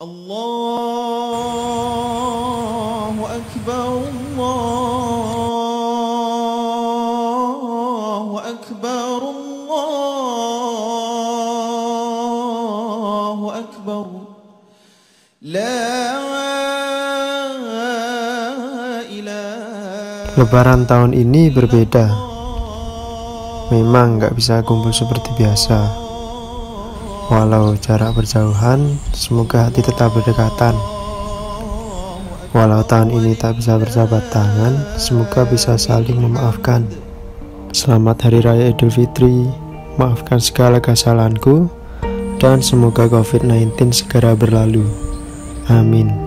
Allahu Akbar, Allahu Akbar, Allahu Akbar. Lebaran tahun ini berbeda. Memang gak bisa kumpul seperti biasa. Walau jarak berjauhan, semoga hati tetap berdekatan. Walau tahun ini tak bisa berjabat tangan, semoga bisa saling memaafkan. Selamat Hari Raya Idul Fitri, maafkan segala kesalahanku, dan semoga COVID-19 segera berlalu. Amin.